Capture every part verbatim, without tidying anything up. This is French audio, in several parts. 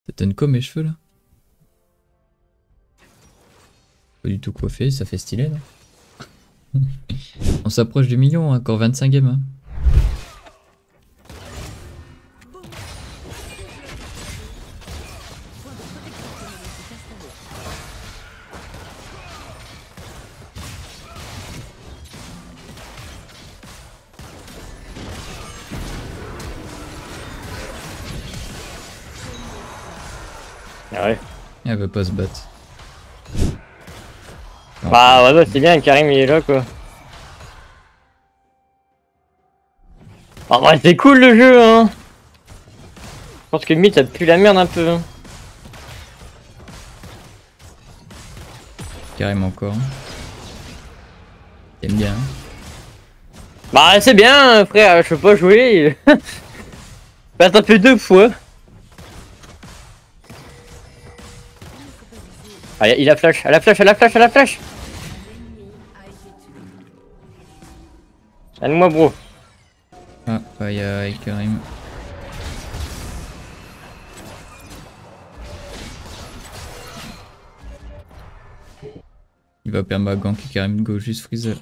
Ça donne quoi mes cheveux là? Pas du tout coiffé, ça fait stylé là. On s'approche du million, hein, encore vingt-cinq games. Hein. Ah ouais. Elle veut pas se battre. Bah ouais, bah, c'est bien, Karim il est là quoi. En vrai c'est cool le jeu hein. Je pense que mid ça pue la merde un peu. Hein. Carrément encore. T'aimes bien. Bah c'est bien frère, je peux pas jouer. Bah t'as fait deux fois. Ah il a flash, elle a flash, elle a flash, elle a flash. Aide-moi bro. Ah, aïe aïe, Karim. Il va perdre ma gank et Karim go juste freeze.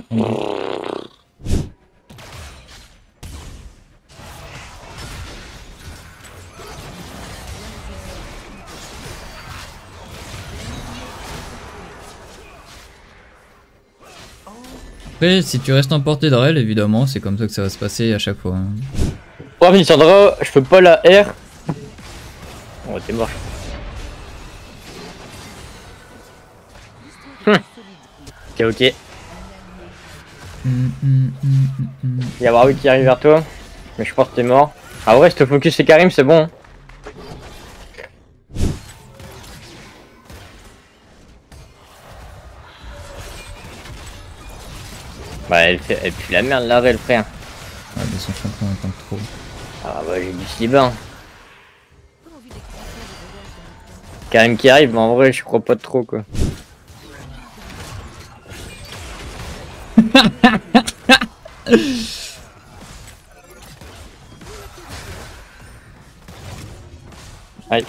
Après, si tu restes en portée d'Arel, évidemment, c'est comme ça que ça va se passer à chaque fois. Hein. Oh Lissandra, je peux pas la R. Oh t'es mort. Hum. Ok ok. Mm, mm, mm, mm. Il y a Warwick qui arrive vers toi. Mais je pense que t'es mort. Ah ouais, si te focus c'est Karim, c'est bon. Hein. Bah elle fait, elle pue la merde là, le frère. Ah, mais son champion est un peu trop. Ah bah j'ai du slibin. Karim qui arrive, mais en vrai je crois pas trop quoi. Aïe.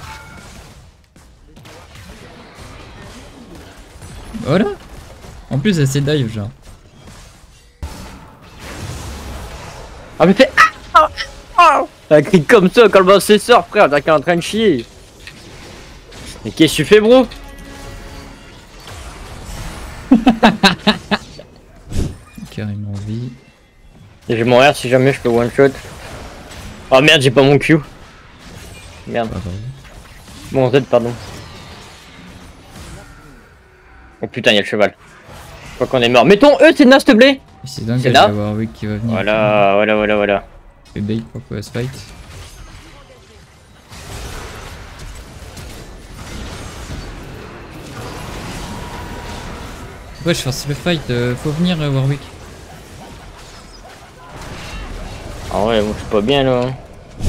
Voilà. En plus, elle s'est dive, genre. Ah mais c'est... Ah, ah, ah. Elle crie comme ça quand le boss sort frère, t'as qu'à en train de chier. Mais qu'est-ce que tu fais bro? Carrément vie. Et je vais mourir si jamais je peux one shot. Oh merde j'ai pas mon Q. Merde. Pas grave. Bon Z pardon. Oh putain y'a le cheval. Je crois qu'on est mort. Mettons eux c'est Nast Blé. C'est dingue, C'est il là. va y avoir Warwick qui va venir. Voilà, voilà, voilà, voilà. Et bait pour quoi se fight. Ouais, je force le fight, euh, faut venir euh, Warwick. Ah ouais, moi je suis pas bien là. Hein.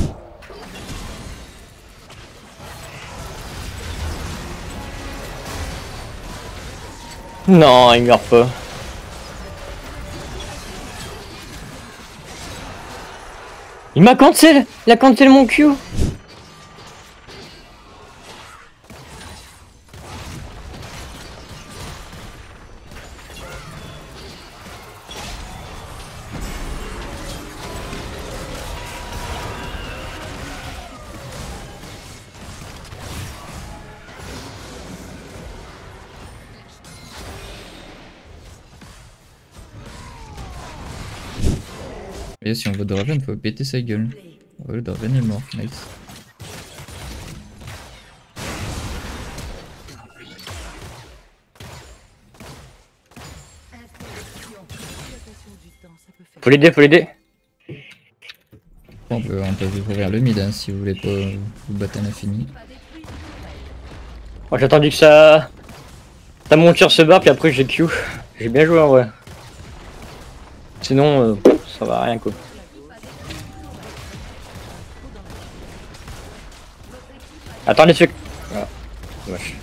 Non, il meurt pas. Il m'a cancel. Il a cancel mon Q. Et si on veut Draven, faut péter sa gueule. Ouais, le Draven est mort, nice. Faut l'aider, faut l'aider. On peut, on peut ouvrir le mid hein, si vous voulez pas vous battre à l'infini. Oh, j'ai attendu que ça... Ça mon tir se barre puis après j'ai Q. J'ai bien joué en vrai. Sinon, euh, ça va rien quoi. Attendez ce... Ah, dommage.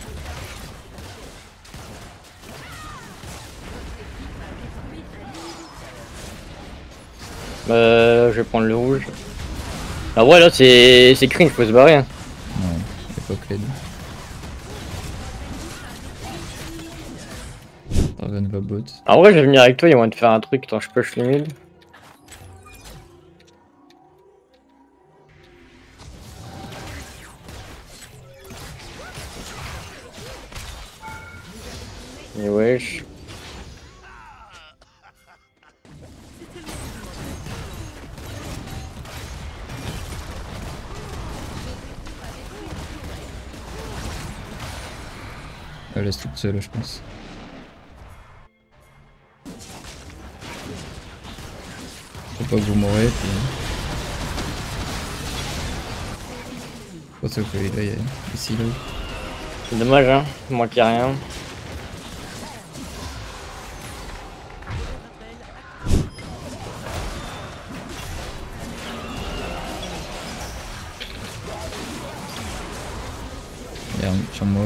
Euh, je vais prendre le rouge. Ah ouais là c'est c'est cringe, faut se barrer. Hein. Non, fuck les deux. Draven va bot. En vrai, je vais venir avec toi, ils vont te faire un truc, tant je push les mid. Et wesh. Elle laisse toute seule, je pense. Faut pas que vous mourrez, puis... Faut se que là, il y a ici, là. C'est dommage, hein, moi qui ai rien. Il y a un sur moi.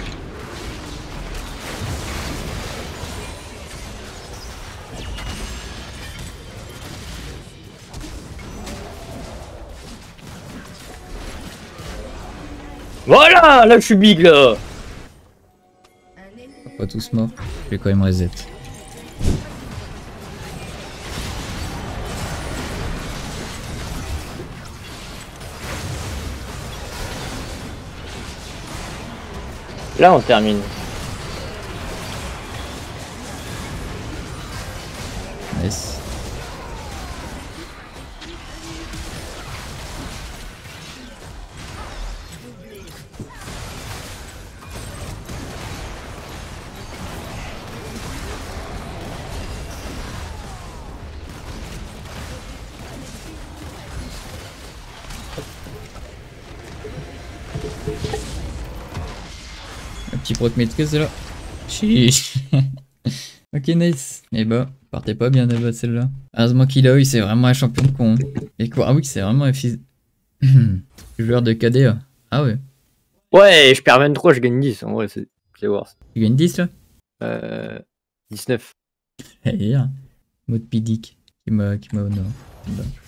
Voilà, là je suis big là. Pas tous morts. Je vais quand même reset. Là on termine. Nice. Un petit proc maîtrise là. Chiche. Ok, nice. Et bah, partez pas bien de battre celle-là. Heureusement qu'il a eu, c'est vraiment un champion de con. Et quoi? Ah oui, c'est vraiment un fils. Joueur de K D A. Ah ouais. Ouais, je perds vingt-trois, je gagne dix. En vrai, c'est worse. Tu gagnes dix là? Euh. dix-neuf. Eh, hier. Mode pidic qui m'a qui m'a honoré. Bah.